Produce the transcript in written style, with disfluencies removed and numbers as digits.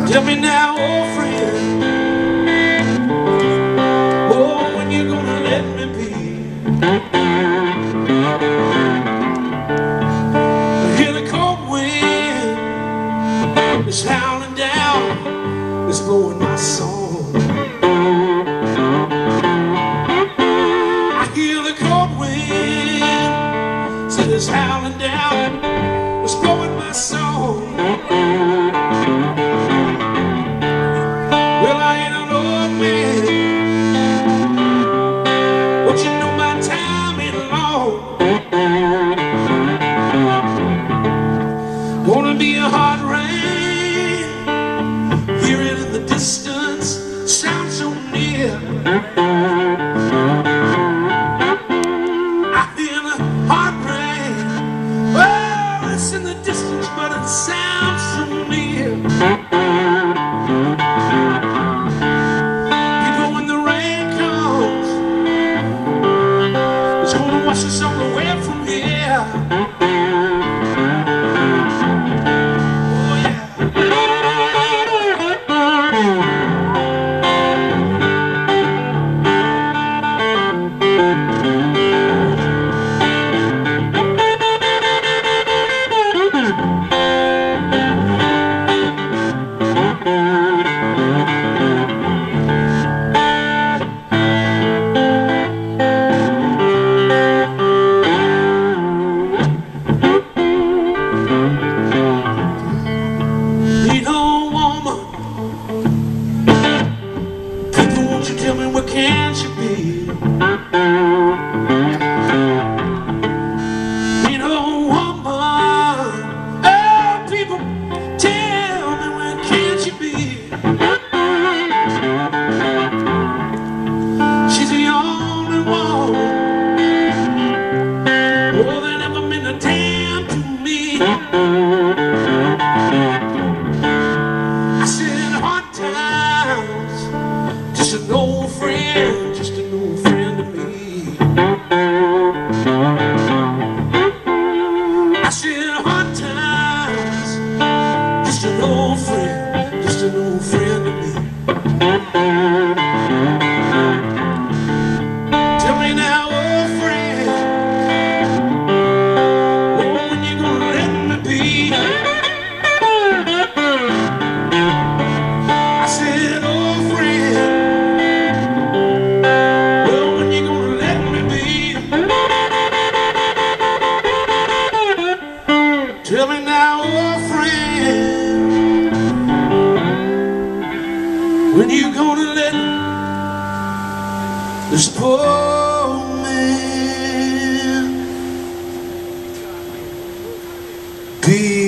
Tell me now, old friend, oh, when you gonna let me be? I hear the cold wind, it's howling down, it's blowing my soul. I hear the cold wind, said it's howling down, it's blowing my soul. Well, I ain't an old man, but you know my time ain't long. Gonna be a hard rain, hear it in the distance, sound so near. I hear the hard rain, well, it's in the distance, but it sounds so near. People, when the rain comes, it's gonna wash us all away from here. Tell me, where can't you be? You know, woman, oh, people, tell me, where can't you be? She's the only one, oh, that ever meant a damn to me. I said, hard times, just an old friend, just an old friend to me. I said hard times, just an old friend, just an old friend to me. Tell me now, old friend, oh, when you gonna let me be? I said, old friend, tell me now, old friend, when you gonna let this poor man be?